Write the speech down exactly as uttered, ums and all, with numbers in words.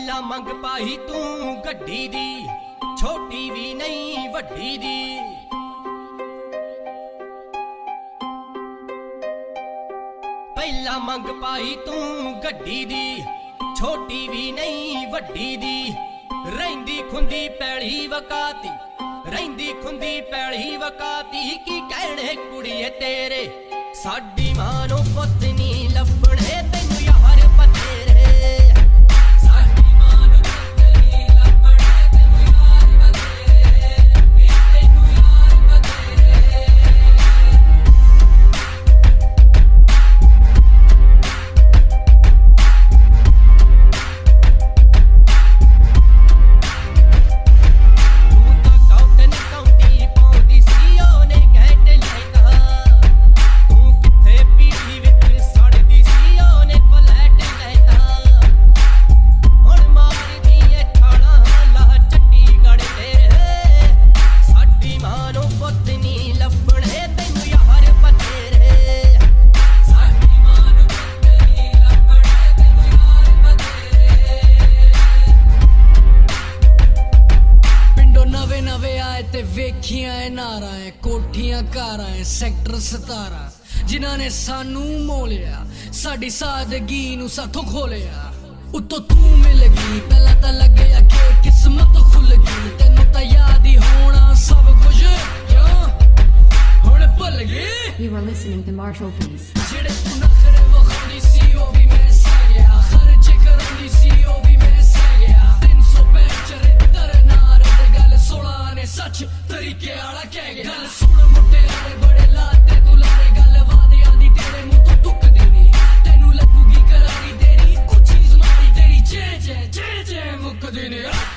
ਪਹਿਲਾਂ ਮੰਗ ਪਾਈ ਤੂੰ ਗੱਡੀ ਦੀ, ਛੋਟੀ ਵੀ ਨਹੀਂ ਵੱਡੀ ਦੀ। ਪਹਿਲਾਂ ਮੰਗ ਪਾਈ ਤੂੰ ਗੱਡੀ ਦੀ, ਛੋਟੀ ਵੀ ਨਹੀਂ ਵੱਡੀ ਦੀ। ਰਹਿੰਦੀ ਖੁੰਦੀ ਪੈਲੀ ਵਕਾਤੀ, ਰਹਿੰਦੀ ਖੁੰਦੀ ਪੈਲੀ ਵਕਾਤੀ। ਕੀ ਕਹਿਣੇ ਕੁੜੀਏ ਤੇਰੇ, ਸਾਡੀ ਮਾਂ ਨੂੰ ਪੁੱਤ ਨੀ ਲੱਭਣੇ ਤੈਨੂੰ ਯਾਰ ਬਥੇਰੇ। ਵੇਖੀਆਂ ਨਾਰਾ ਹੈ ਕੋਠੀਆਂ ਘਰਾਂ ਹੈ ਸੈਕਟਰ ਸਤਾਰਾਂ, ਜਿਨ੍ਹਾਂ ਨੇ ਸਾਨੂੰ ਮੋਲਿਆ ਸਾਡੀ ਸਾਦਗੀ ਨੂੰ ਸਾਥੋਂ ਖੋਲਿਆ। ਉੱਤੋਂ ਤੂੰ ਮਿਲ ਗਈ, ਪਹਿਲਾਂ ਤਾਂ ਲੱਗਿਆ ਕਿ ਕਿਸਮਤ ਖੁੱਲ ਗਈ। ਤੈਨੂੰ ਤਾਂ ਯਾਦ ਹੀ ਹੋਣਾ ਸਭ ਕੁਝ, ਕਿਉਂ ਹੁਣ ਭੁੱਲ ਗਈ। You are listening to Marshall Peace। ਜਿਹੜੇ ਤੂੰ ਨਖਰੇ ਵਖਾਉਂਦੀ ਸੀ ਉਹ ਵੀ ਮੈਂ ਸਹਿ ਗਿਆ, ਖਰਚ ਕਰਾਂਦੀ ਸੀ ਉਹ ਵੀ ਮੈਂ ਸਹਿ ਗਿਆ। ਤਿੰਨ ਸੌ ਪੈਂਹਠ ਚਰਿੱਤਰ ਨਾਰ ਤੇ ਗੱਲ ਸੋਲਾਂ ਨੇ ਸੱਚ ਤਰੀਕੇ ਵਾਲਾ ਕਹਿ ਗਿਆ। ਗੱਲ ਸੁਣ ਮੁਟਿਆਰੇ ਬੜੇ ਲਾਤੇ ਤੂੰ ਲਾਰੇ, ਗੱਲ ਵਾਦਿਆਂ ਦੀ ਤੇਰੇ ਮੂੰਹ ਤੋਂ ਟੁੱਕਦੀ ਨੀ। ਤੈਨੂੰ ਲੱਗੂਗੀ ਕਰਾਰੀ ਤੇਰੀ ਕੁਛ ਚੀਜ਼ ਮਾਰੀ, ਤੇਰੀ ਚੇ ਚੇ ਚੇ ਚੇ ਮੁੱਕਦੀ ਨੀ।